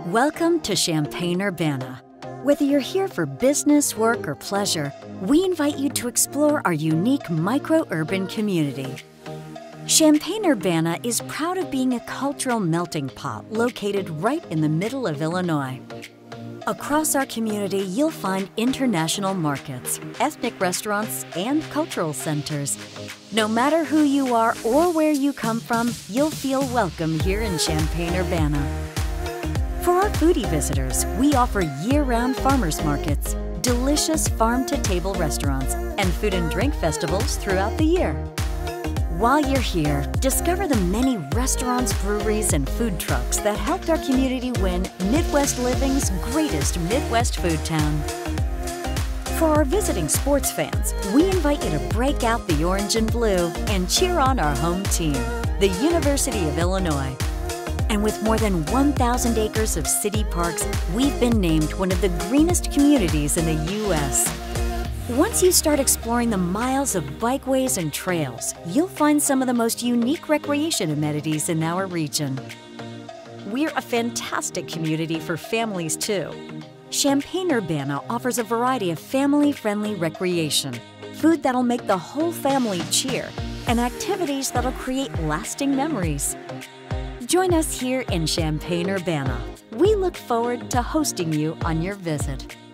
Welcome to Champaign, Urbana. Whether you're here for business, work, or pleasure, we invite you to explore our unique micro-urban community. Champaign, Urbana is proud of being a cultural melting pot located right in the middle of Illinois. Across our community, you'll find international markets, ethnic restaurants, and cultural centers. No matter who you are or where you come from, you'll feel welcome here in Champaign, Urbana. For our foodie visitors, we offer year-round farmers markets, delicious farm-to-table restaurants, and food and drink festivals throughout the year. While you're here, discover the many restaurants, breweries, and food trucks that helped our community win Midwest Living's greatest Midwest food town. For our visiting sports fans, we invite you to break out the orange and blue and cheer on our home team, the University of Illinois. And with more than 1,000 acres of city parks, we've been named one of the greenest communities in the U.S. Once you start exploring the miles of bikeways and trails, you'll find some of the most unique recreation amenities in our region. We're a fantastic community for families, too. Champaign, Urbana offers a variety of family-friendly recreation, food that'll make the whole family cheer, and activities that'll create lasting memories. Join us here in Champaign, Urbana. We look forward to hosting you on your visit.